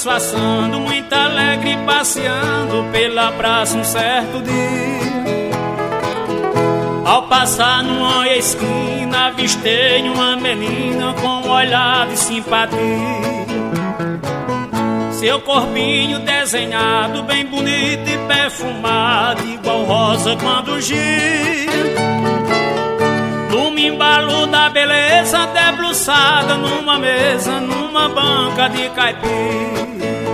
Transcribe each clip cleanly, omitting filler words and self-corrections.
assando, muito alegre, passeando pela praça um certo dia. Ao passar numa esquina, avistei uma menina com um olhar de simpatia. Seu corpinho desenhado, bem bonito e perfumado, igual rosa quando gira. No embalo da beleza, debruçada numa mesa, numa banca de caipira.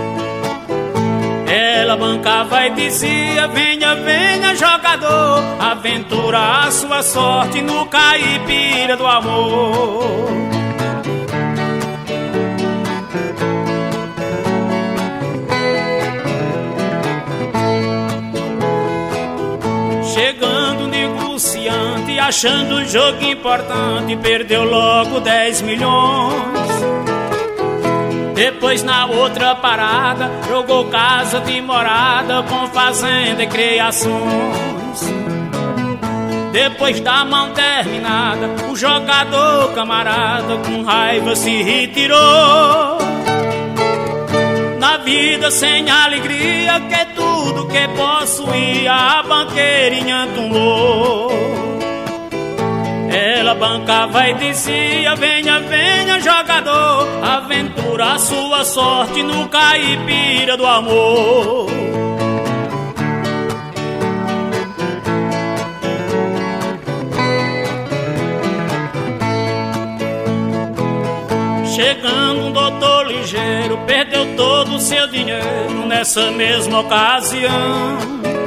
Ela bancava e dizia: venha, venha, jogador, aventurar a sua sorte no caipira do amor. Chegando negociante, achando o jogo importante, perdeu logo 10 milhões. Depois na outra parada, jogou casa de morada com fazenda e criações. Depois da mão terminada, o jogador camarada com raiva se retirou. Na vida sem alegria, que tudo que possuía a banqueirinha tomou. Ela bancava e dizia: venha, venha, jogador, aventurar sua sorte no caipira do amor. Chegando um doutor ligeiro, perdeu todo o seu dinheiro nessa mesma ocasião.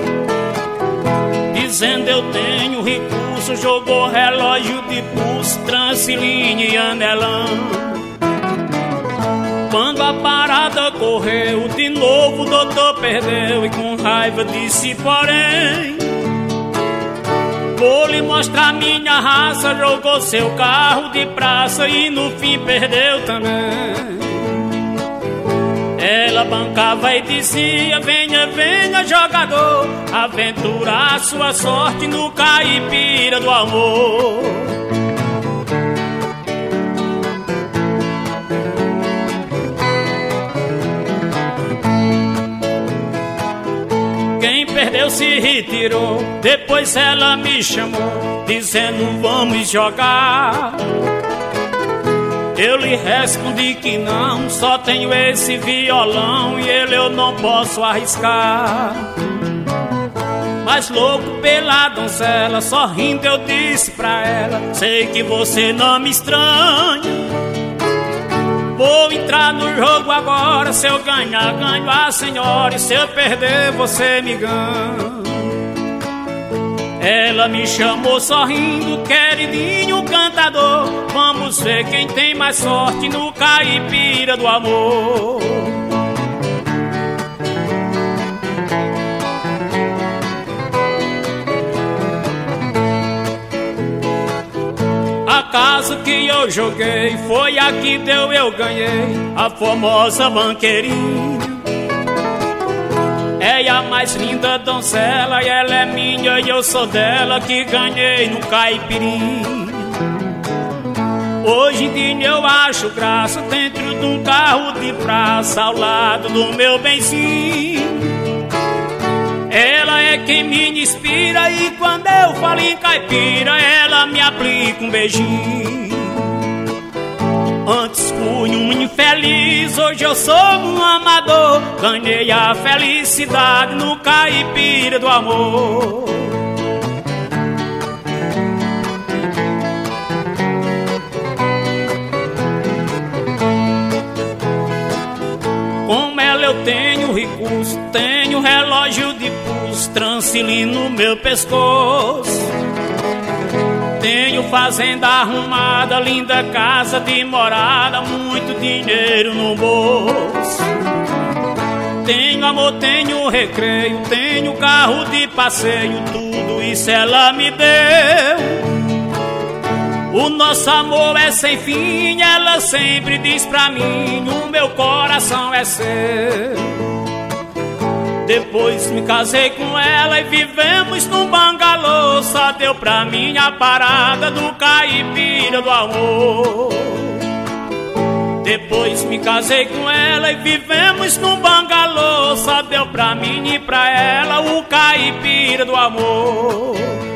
Dizendo: eu tenho recurso, jogou relógio de pulso, transilíneo e anelão. Quando a parada correu, de novo o doutor perdeu e com raiva disse: porém, vou lhe mostrar minha raça. Jogou seu carro de praça e no fim perdeu também. Ela bancava e dizia: venha, venha, jogador, aventurar sua sorte no caipira do amor. Quem perdeu se retirou, depois ela me chamou, dizendo: vamos jogar. Eu lhe respondi que não, só tenho esse violão e ele eu não posso arriscar. Mas louco pela donzela, sorrindo eu disse pra ela: sei que você não me estranha. Vou entrar no jogo agora, se eu ganhar, ganho a senhora, e se eu perder, você me ganha. Ela me chamou sorrindo: queridinho cantador, vamos ver quem tem mais sorte no caipira do amor. A casa que eu joguei foi a que deu eu ganhei, a famosa banqueirinha. É a mais linda donzela e ela é minha e eu sou dela, que ganhei no caipirinha. Hoje em dia eu acho graça dentro de um carro de praça, ao lado do meu benzinho. Ela é quem me inspira e quando eu falo em caipira, ela me aplica um beijinho. Antes fui um infeliz, hoje eu sou um amador, ganhei a felicidade no caipira do amor. Com ela eu tenho recurso, tenho relógio de pulso, transilíneo no meu pescoço. Tenho fazenda arrumada, linda casa de morada, muito dinheiro no bolso. Tenho amor, tenho recreio, tenho carro de passeio, tudo isso ela me deu. O nosso amor é sem fim, ela sempre diz pra mim: o meu coração é seu. Depois me casei com ela e vivemos num bangalô, só deu pra mim a parada do caipira do amor. Depois me casei com ela e vivemos num bangalô. Só deu pra mim e pra ela o caipira do amor.